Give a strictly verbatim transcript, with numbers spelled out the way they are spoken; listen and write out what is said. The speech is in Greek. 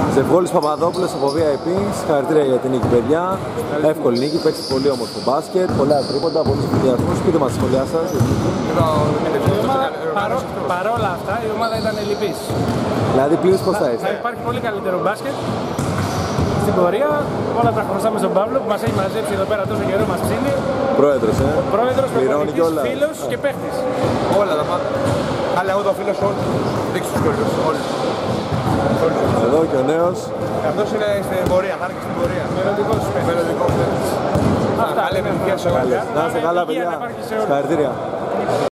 Ζευγόλης Παπαδόπουλος από βι άι πι, συγχαρητήρια για την νίκη, παιδιά. Εύκολη νίκη, παίξει πολύ όμορφο μπάσκετ, πολλά τρίποντα, πολλούς συνδυασμούς. Πείτε μας τη σχολιά σας. Παρόλα αυτά, η ομάδα ήταν ελλειπής. Δηλαδή, πλήρως πώς θα είστε? Θα υπάρχει πολύ καλύτερο μπάσκετ στην πορεία. Όλα τα χρωστάμε στον Παύλο που μας έχει μαζέψει εδώ πέρα τόσο καιρό, μας ψήνει. Πρόεδρος, ε. Πρόεδρος, πληρώνει προπονητής, φίλος και παίχτης. Όλα τα πάντα. Αλλά εγώ το φίλος όλους. Δείξου τους κόλλους, όλους. Εδώ και ο νέος. Αυτός είναι στην πορεία, θα είναι και στην πορεία. Μελλοντικός παίχτης. Μελλοντικός παίχτης. Αυτά. Καλή επιτυχία σε όλους. Να είστε καλά, παιδιά. Συγχαρητήρια.